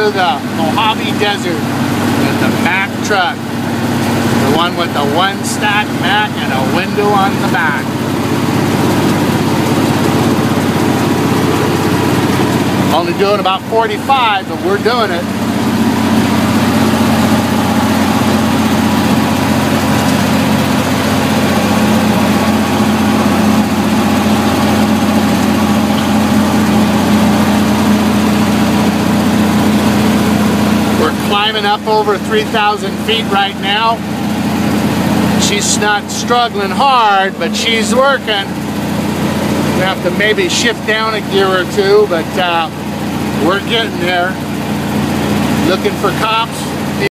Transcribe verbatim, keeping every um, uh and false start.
through the Mohave Desert with the Mack Truck. The one with the one stack Mack and a window on the back. Only doing about forty-five, but we're doing it. Climbing up over three thousand feet right now. She's not struggling hard, but she's working. We have to maybe shift down a gear or two, but uh, we're getting there. Looking for cops.